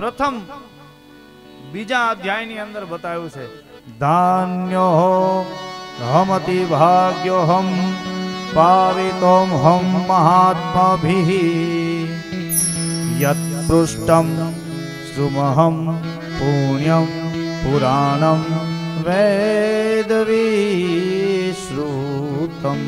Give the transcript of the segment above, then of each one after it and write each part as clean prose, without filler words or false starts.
પ્રથમ બીજા અધ્યાયની અંદર બતાવ્યું છે ધાન્યો હમતિ ભાગ્યોહમ પાવિતોમ હમ મહાત્માભિઃ યત પૃષ્ટમ સુમહમ પુણ્યમ પુરાણમ વેદવિશ્રુતમ।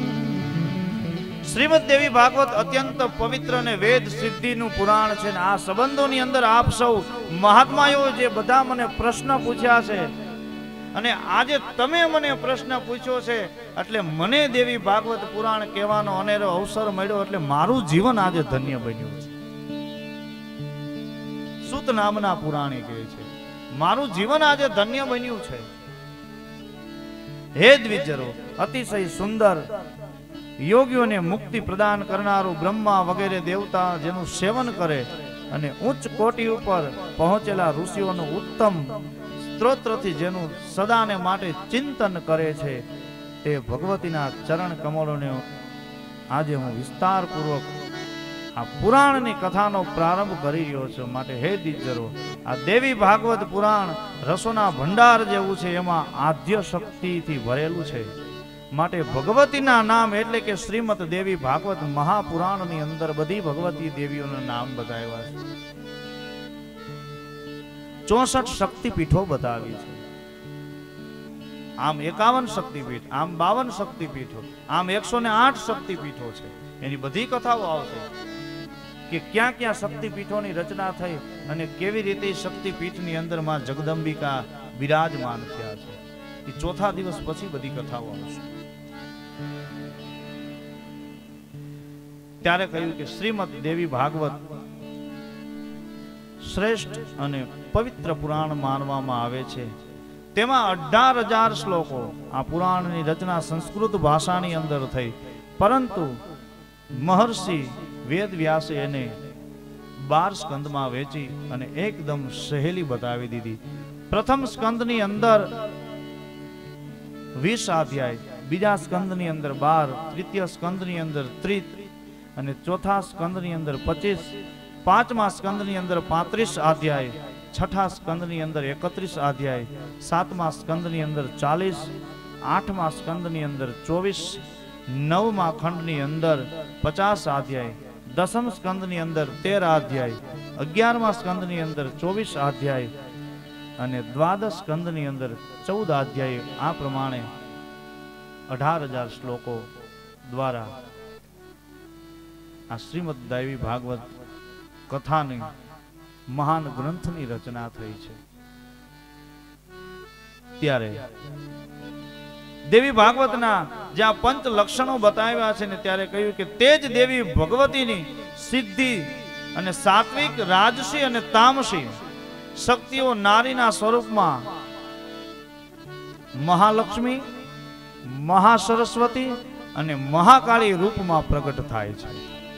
શ્રીમદ દેવી ભાગવત અત્યંત પવિત્ર અને વેદ સિદ્ધિનું પુરાણ છે। આ સંબંધોની અંદર આપ સૌ મહાત્માઓ જે બધા મને પ્રશ્ન પૂછ્યા છે અને આજે તમે મને પ્રશ્ન પૂછ્યો છે એટલે મને દેવી ભાગવત પુરાણ કહેવાનો અનેરો અવસર મળ્યો એટલે મારું જીવન આજે ધન્ય બન્યું છે। સૂત નામના પુરાણી કહે છે મારું જીવન આજે ધન્ય બન્યું છે। હે દ્વિજરો, અતિશય સુંદર યોગીઓને મુક્તિ પ્રદાન કરનારું બ્રહ્મા વગેરે દેવતા જેનું સેવન કરે અને ઉચ્ચ કોટી ઉપર પહોંચેલા ઋષિઓનું ઉત્તમ સ્ત્રોત્રથી જેનું સદાને માટે ચિંતન કરે છે તે ભગવતીના ચરણ કમળોને આજે હું વિસ્તારપૂર્વક આ પુરાણની કથાનો પ્રારંભ કરી રહ્યો છું। માટે હે દ્વિજરો, આ દેવી ભાગવત પુરાણ રસોના ભંડાર જેવું છે, એમાં આદ્ય શક્તિથી ભરેલું છે। માટે ભગવતીના નામ એટલે કે શ્રીમદ દેવી ભાગવત મહાપુરાણની અંદર બધી ભગવતી દેવીઓના નામ બતાવ્યા છે। 64 શક્તિપીઠો બતાવી છે। આમ 51 શક્તિપીઠ, આમ 52 શક્તિપીઠો, આમ 108 શક્તિપીઠો છે। એની બધી કથાઓ આવશે કે ક્યાં ક્યાં શક્તિપીઠોની રચના થઈ અને કેવી રીતે શક્તિપીઠની અંદર માં જગદંબિકા બિરાજમાન થયા છે। એ ચોથા દિવસ પછી બધી કથાઓ આવશે। ત્યારે કહ્યું કે શ્રીમદ દેવી ભાગવત શ્રેષ્ઠ અને પવિત્ર પુરાણ માનવામાં આવે છે। તેમાં 18,000 શ્લોકો આ પુરાણની રચના સંસ્કૃત ભાષાની અંદર થઈ, પરંતુ મહર્ષિ વેદ વ્યાસે એને 12 સ્કંદમાં વેચી અને એકદમ સહેલી બતાવી દીધી। પ્રથમ સ્કંદની અંદર 20 અધ્યાય, બીજા સ્કંદની અંદર 12, તૃતીય સ્કંદની અંદર 30 અને ચોથા સ્કંદની અંદર 25, પાંચમા સ્કંદની અંદર 35 અધ્યાય, છઠ્ઠા સ્કંદની અંદર 31 અધ્યાય, સાતમા સ્કંદની અંદર 40, આઠમા સ્કંદની અંદર 24, નવમા ખંડની અંદર 50 અધ્યાય, દસમ સ્કંદની અંદર 13 અધ્યાય, 11મા સ્કંદની અંદર 24 અધ્યાય અને દ્વાદશ સ્કંદની અંદર 14 અધ્યાય। આ પ્રમાણે 18,000 શ્લોકો દ્વારા આ શ્રીમદ દેવી ભાગવત કથાની મહાન ગ્રંથની રચના થઈ છે। ત્યારે દેવી ભાગવતના જ્યાં પંચ લક્ષણો બતાવ્યા છે ને ત્યારે કહ્યું કે તે જ દેવી ભગવતીની સિદ્ધિ અને સાત્વિક, રાજસી અને તામસી શક્તિઓ નારીના સ્વરૂપમાં મહાલક્ષ્મી, મહાસરસ્વતી અને મહાકાળી રૂપમાં પ્રગટ થાય છે।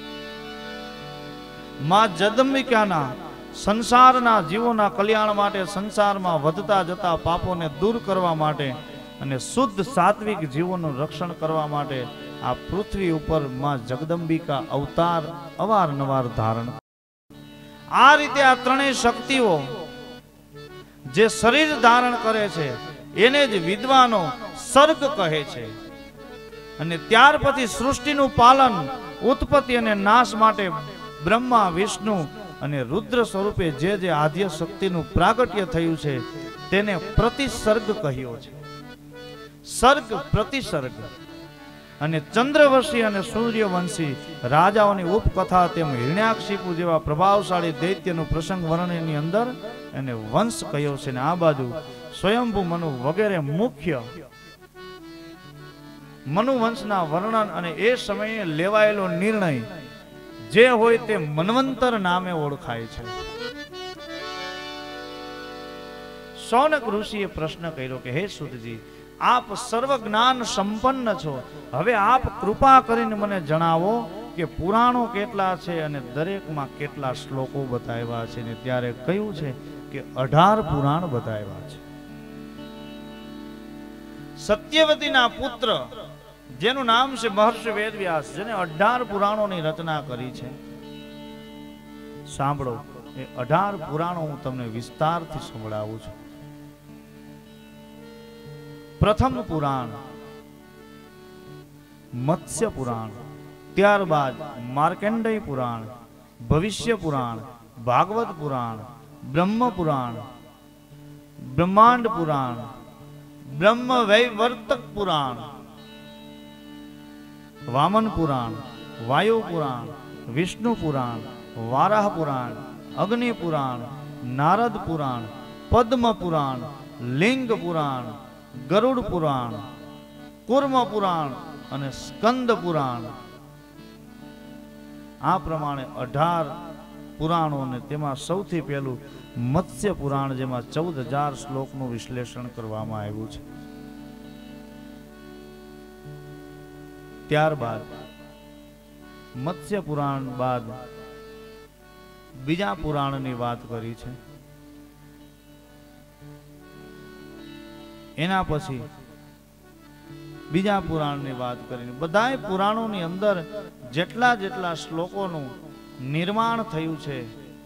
માં જગદંબિકાના સંસારના જીવોના કલ્યાણ માટે, સંસારમાં વધતા જતા પાપોને દૂર કરવા માટે અને શુદ્ધ સાત્વિક જીવોનું રક્ષણ કરવા માટે આ પૃથ્વી ઉપર માં જગદંબિકા અવતાર અવારનવાર ધારણ। આ રીતે આ ત્રણેય શક્તિઓ જે શરીર ધારણ કરે છે એને જ વિદ્વાનો સર્ગ કહે છે। અને ત્યાર પછી સૃષ્ટિનું પાલન, ઉત્પત્તિ અને નાશ માટે બ્રહ્મા, વિષ્ણુ અને રુદ્ર સ્વરૂપે જે જે આદ્ય શક્તિનું પ્રાગટ્ય થયું છે તેને પ્રતિસર્ગ કહ્યો છે। સર્ગ, પ્રતિસર્ગ અને ચંદ્રવંશી અને સૂર્યવંશી રાજાઓની ઉપકથા તેમ હિરણ્યાક્ષિપુ જેવા પ્રભાવશાળી દૈત્યનું પ્રસંગ વર્ણનની અંદર એને વંશ કહ્યો છે। ને આ બાજુ સ્વયંભુ મનુ વગેરે મુખ્ય મનુવંશના વર્ણન અને એ સમયે લેવાયેલો નિર્ણય જે હોય તે મન્વંતર નામે ઓળખાય છે। શૌનક ઋષિએ પ્રશ્ન કર્યો કે હે સુતજી, આપ સર્વ જ્ઞાન સંપન્ન છો, હવે આપ કૃપા કરીને મને જણાવો કે પુરાણો કેટલા છે અને દરેકમાં કેટલા શ્લોકો બતાવ્યા છે। ને ત્યારે કહ્યું છે કે 18 પુરાણ બતાવ્યા છે। સત્યવતીના પુત્ર જેનું નામ છે મહર્ષિ વેદવ્યાસ, જેને 18 પુરાણોની રચના કરી છે। સાંભળો, એ 18 પુરાણો હું તમને વિસ્તારથી સંભળાવું છું. પ્રથમ પુરાણ મત્સ્ય પુરાણ, ત્યારબાદ માર્કંડેય પુરાણ, ભવિષ્ય પુરાણ, ભાગવત પુરાણ, બ્રહ્મ પુરાણ, બ્રહ્માંડ પુરાણ, બ્રહ્મ વૈવર્તક પુરાણ, વામન પુરાણ, વાયુ પુરાણ, વિષ્ણુ પુરાણ, વારાહ પુરાણ, અગ્નિ પુરાણ, નારદ પુરાણ, પદ્મ પુરાણ, લિંગ પુરાણ, ગરુડ પુરાણ, કુર્મ પુરાણ અને સ્કંદ પુરાણ. આ પ્રમાણે 18 પુરાણો ને તેમાં સૌથી પહેલું મત્સ્ય પુરાણ, જેમાં 14,000 શ્લોકનું વિશ્લેષણ કરવામાં આવ્યું છે. ત્યારબાદ મત્સ્ય પુરાણ બાદ બીજા પુરાણની વાત કરી છે. એના પછી બીજા પુરાણની વાત કરીને બધાય પુરાણોની અંદર જેટલા શ્લોકોનું નિર્માણ થયું છે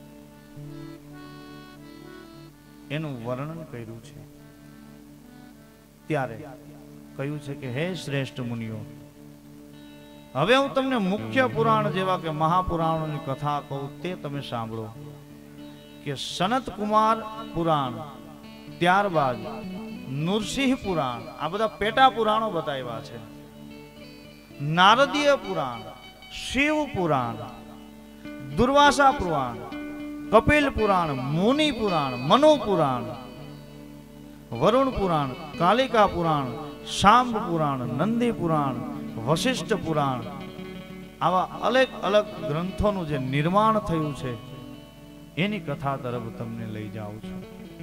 એનું વર્ણન કર્યું છે. ત્યારે કહ્યું છે કે હે શ્રેષ્ઠ મુનિઓ, હવે હું તમને મુખ્ય પુરાણ જેવા કે મહાપુરાણોની કથા કહું, તે તમે સાંભળો. કે સનત કુમાર પુરાણ, ત્યારબાદ નૃસિંહ પુરાણ, આ બધા પેટા પુરાણો બતાવ્યા છે. નારદીય પુરાણ, શિવ પુરાણ, દુર્વાસા પુરાણ, કપિલ પુરાણ, મુનિ પુરાણ, મનુ પુરાણ, વરુણ પુરાણ, કાલિકા પુરાણ, શાંબ પુરાણ, નંદી પુરાણ, વશિષ્ઠ પુરાણ, આવા અલગ અલગ ગ્રંથોનું જે નિર્માણ થયું છે એની કથા તરફ તમને લઈ જાઉં છું.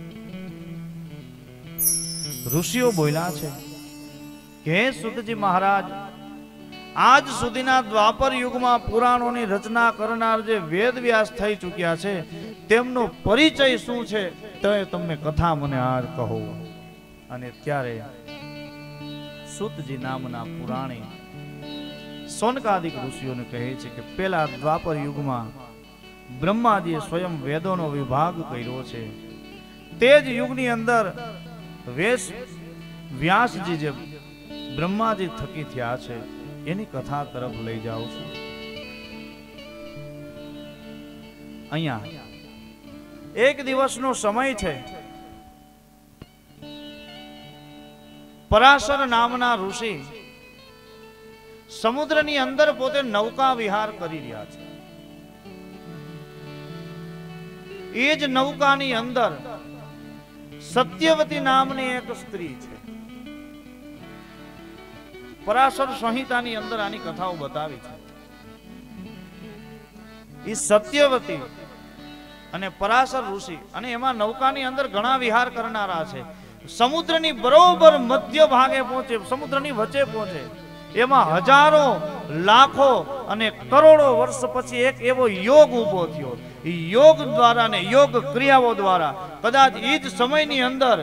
ઋષિઓ બોલ્યા છે કે હે સુતજી મહારાજ, આજ સુધીના દ્વાપર યુગમાં પુરાણોની રચના કરનાર જે વેદ વ્યાસ થઈ ચૂક્યા છે તેમનો પરિચય શું છે તે તમને કથા મને આજ કહો. અને ત્યારે સુતજી નામના પુરાણી સોનકાદિક ઋષિઓને કહે છે કે પેલા દ્વાપર યુગમાં બ્રહ્માજીએ સ્વયં વેદોનો વિભાગ કર્યો છે. તે જ યુગની અંદર વ્યાસજી જે બ્રહ્માજી થકી થયા છે એની કથા તરફ લઈ જાઉં છું. અહીંયા એક દિવસનો સમય છે. પરાશર નામના ઋષિ સમુદ્રની અંદર પોતે નૌકા વિહાર કરી રહ્યા છે. એ જ નૌકાની અંદર સત્યવતી નામની એક સ્ત્રી છે. પરાશર સંહિતાની અંદર આની કથાઓ બતાવી છે. એ સત્યવતી અને પરાશર ઋષિ અને એમાં નૌકાની અંદર ઘણા વિહાર કરનારા છે. સમુદ્રની બરોબર મધ્ય ભાગે પહોંચે, સમુદ્રની વચ્ચે પહોંચે. એમાં હજારો, લાખો અને કરોડો વર્ષ પછી એક એવો યોગ ઉભો થયો. યોગ દ્વારા ને યોગ ક્રિયાઓ દ્વારા કદાચ એ જ સમયની અંદર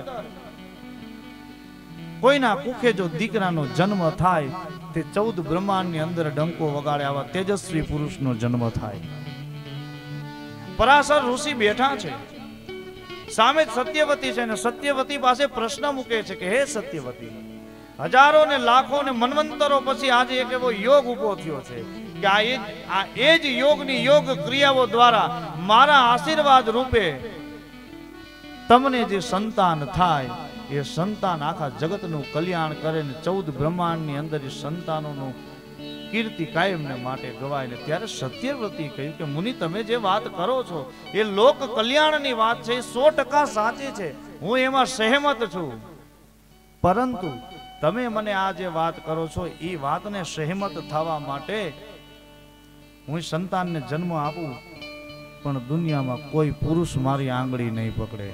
કોઈના કુખે જો દીકરાનો જન્મ થાય તે 14 બ્રહ્માંડની અંદર ડંકો વગાડે આવા તેજસ્વી પુરુષનો જન્મ થાય. પરાશર ઋષિ બેઠા છે, સામે સત્યવતી છે અને સત્યવતી પાસે પ્રશ્ન મૂકે છે કે હે સત્યવતી, હજારો ને લાખો ને મન્વંતરો પછી આજે એક એવો યોગ ઉભો થયો છે કે આ એ જ યોગની યોગ ક્રિયાઓ દ્વારા મારા આશીર્વાદ રૂપે તમને જે સંતાન થાય એ સંતાન આખા જગતનું કલ્યાણ કરે ને 14 બ્રહ્માંડની અંદર એ સંતાનોનું કીર્તિ કાયમને માટે ગવાય. ને ત્યારે સત્યવતી કહ્યું કે મુનિ, તમે જે વાત કરો છો એ લોક કલ્યાણની વાત છે, 100% સાચી છે, હું એમાં સહેમત છું. પરંતુ તમે મને આ જે વાત કરો છો એ વાતને સહેમત થવા માટે હું સંતાનને જન્મ આપું, પણ દુનિયામાં કોઈ પુરુષ મારી આંગળી નહીં પકડે.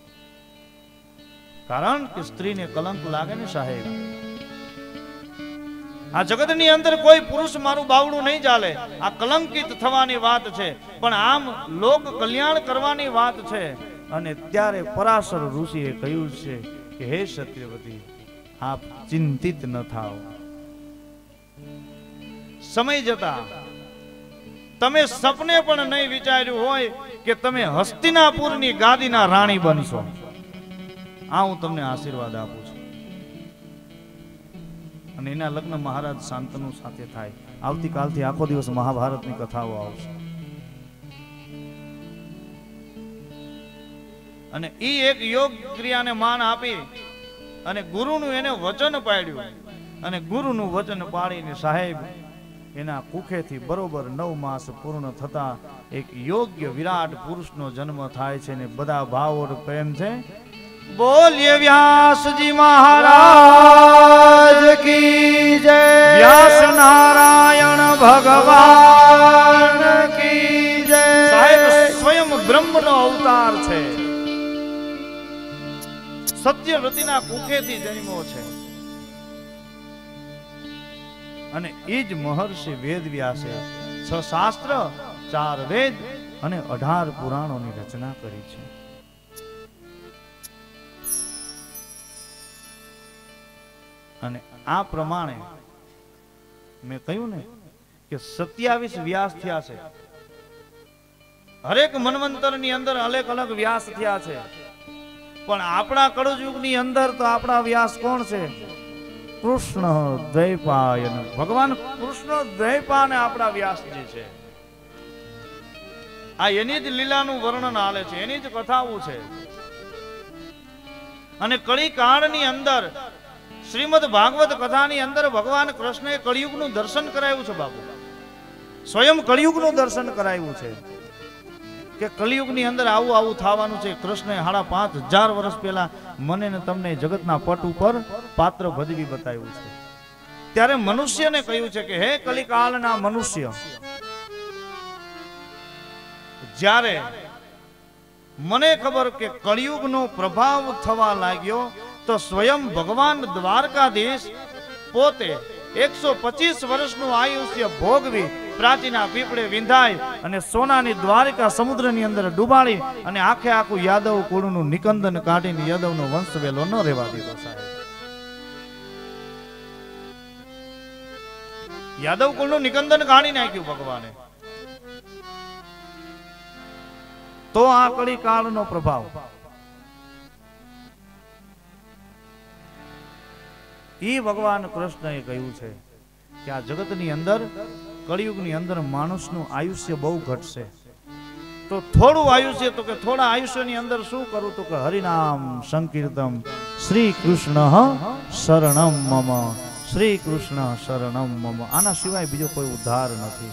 કારણ કે સ્ત્રીને કલંક લાગે ને સાહેબ. આ જગતની અંદર કોઈ પુરુષ મારું બાવડું નહીં ચાલે. આ કલંકિત થવાની વાત છે, પણ આમ લોક કલ્યાણ કરવાની વાત છે. અને ત્યારે પરાશર ઋષિએ કહ્યું છે કે હે સત્યવતી, આપ ચિંતિત ન થાઓ. સમય જતા તમે સપને પણ નહીં વિચાર્યું હોય કે તમે હસ્તિનાપુરની ગાદીના રાણી બનશો. આ હું તમને આશીર્વાદ આપું છું. અને એના લગ્ન મહારાજ શાંતનુ સાથે થાય. આવતીકાલથી આખો દિવસ મહાભારતની કથાઓ આવશે. અને ઈ એક યોગ ક્રિયાને માન આપી અને ગુરુનું એને વચન પાડ્યું. અને ગુરુનું વચન પાડીને સાહેબ એના કુખેથી બરોબર 9 માસ પૂર્ણ થતા એક યોગ્ય વિરાટ પુરુષનો જન્મ થાય છે. ને બધા ભાવો પ્રેમ છે. બોલીએ વ્યાસજી મહારાજ કી જય. વ્યાસ નારાયણ ભગવાન કી જય. સાહેબ સ્વયં બ્રહ્મનો અવતાર છે. સત્યવતીના કુખેથી જન્મ્યો છે. અને એ જ મહર્ષિ વેદવ્યાસે 6 શાસ્ત્ર 4 વેદ અને 18 પુરાણોની રચના કરી છે. અને આ પ્રમાણે મેં કહ્યું ને કે 27 વ્યાસ થયા છે. હરેક મન્વંતરની અંદર અલગ અલગ વ્યાસ થયા છે. પણ આપણા કળયુગની અંદર તો આપણા વ્યાસ કોણ છે? કૃષ્ણ દ્વૈપાયન. ભગવાન કૃષ્ણ દ્વૈપાયન આપણા વ્યાસજી છે. આ એની જ લીલાનું વર્ણન આલે છે, એની જ કથાઓ છે. અને કળી કાળની અંદર શ્રીમદ ભાગવત કથાની અંદર ભગવાન કૃષ્ણએ કળિયુગનું દર્શન કરાવ્યું છે. બાબુ સ્વયં કળિયુગનું દર્શન કરાવ્યું છે કે કળિયુગની અંદર આવું આવું થવાનું છે. કૃષ્ણએ 5,500 વર્ષ પહેલા મને ને તમને જગતના પટ ઉપર પાત્ર ભજવી બતાવ્યું છે. ત્યારે મનુષ્યને કહ્યું છે કે હે કલિકાળના મનુષ્ય, જ્યારે મને ખબર કે કળિયુગનો પ્રભાવ થવા લાગ્યો તો સ્વયં ભગવાન દ્વારકાધીશ પોતે 125 વર્ષનું આયુષ્ય ભોગવી પ્રાચીના પીપળે વિંધાય અને સોનાની દ્વારિકા સમુદ્રની અંદર ડૂબાડી અને આખે આખું યાદવ કુળનું નિકંદન કાઢીને યાદવનો વંશ વેલો ન રહેવા દીધો. સાહેબ યાદવ કુળનું નિકંદન કાઢી નાખ્યું ભગવાને. તો આ કળી કાળનો પ્રભાવ. ઈ ભગવાન કૃષ્ણએ કહ્યું છે કે આ જગતની અંદર કળિયુગની અંદર માણસનું આયુષ્ય બહુ ઘટશે. તો થોડું આયુષ્ય, તો કે થોડા આયુષ્યની અંદર શું કરું? તો કે હરિનામ સંકીર્તન શ્રી કૃષ્ણ શરણમ મમ, શ્રી કૃષ્ણ શરણમ મમ. આના સિવાય બીજો કોઈ ઉદ્ધાર નથી.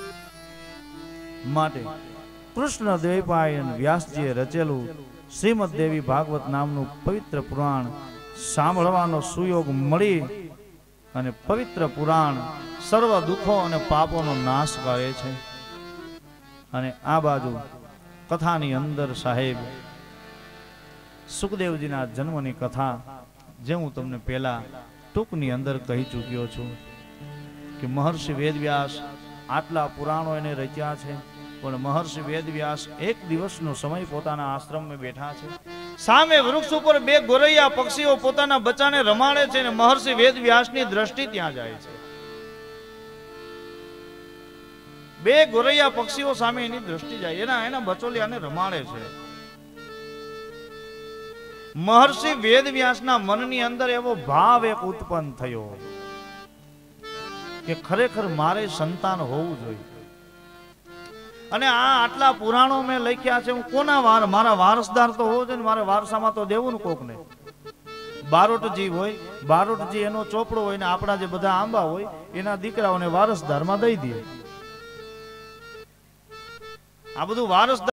માટે કૃષ્ણ દ્વૈપાયન વ્યાસજીએ રચેલું શ્રીમદ દેવી ભાગવત નામનું પવિત્ર પુરાણ સાંભળવાનો સુયોગ મળી અને પવિત્ર પુરાણ સર્વ દુઃખો અને પાપોનો નાશ કરે છે. અને આ બાજુ કથાની અંદર સાહેબ સુખદેવજીના જન્મની કથા જે હું તમને પહેલા ટૂંકની અંદર કહી ચૂક્યો છું કે મહર્ષિ વેદવ્યાસ આટલા પુરાણો એને રચ્યા છે. પણ મહર્ષિ વેદવ્યાસ એક દિવસનો સમય પોતાના આશ્રમમાં બેઠા છે. સામે વૃક્ષ ઉપર 2 ગોરૈયા પક્ષીઓ પોતાના બચ્ચાને રમાડે છે અને મહર્ષિ વેદવ્યાસની દ્રષ્ટિ ત્યાં જાય છે. 2 ગોરૈયા પક્ષીઓ સામે એની દ્રષ્ટિ જાય, એના બચોલિયાને રમાડે છે. મહર્ષિ વેદવ્યાસના મનની અંદર એવો ભાવ એક ઉત્પન્ન થયો કે ખરેખર મારે સંતાન હોવું જોઈએ. અને આ આટલા પુરાણો મેં લખ્યા છે, હું કોના મારા વારસદાર તો હોવો જોઈએ ને, મારે વારસામાં તો દેવું ને કોકને. બારોટજી હોય, બારોટજી એનો ચોપડો હોય ને આપણા જે બધા આંબા હોય એના દીકરાઓને વારસદારમાં દઈ દે. આ બધું વારસદાર